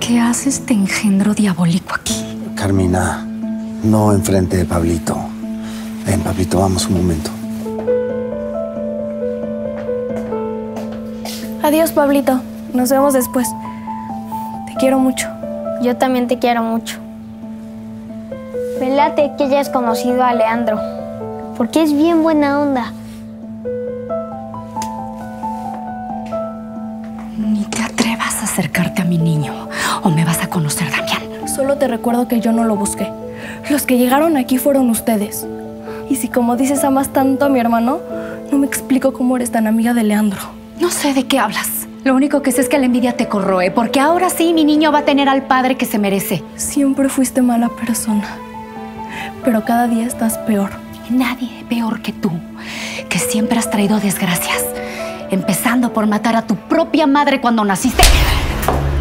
¿Qué hace este engendro diabólico aquí? Carmina, no enfrente de Pablito. Ven, Pablito, vamos un momento. Adiós, Pablito. Nos vemos después. Te quiero mucho. Yo también te quiero mucho. Me late que hayas conocido a Leandro, porque es bien buena onda. Ni te atrevas a acercarte a mi niño o me vas a conocer, Damián. Solo te recuerdo que yo no lo busqué. Los que llegaron aquí fueron ustedes. Y si, como dices, amas tanto a mi hermano, no me explico cómo eres tan amiga de Leandro. No sé de qué hablas. Lo único que sé es que la envidia te corroe, porque ahora sí mi niño va a tener al padre que se merece. Siempre fuiste mala persona, pero cada día estás peor. Nadie peor que tú, que siempre has traído desgracias, empezando por matar a tu propia madre cuando naciste.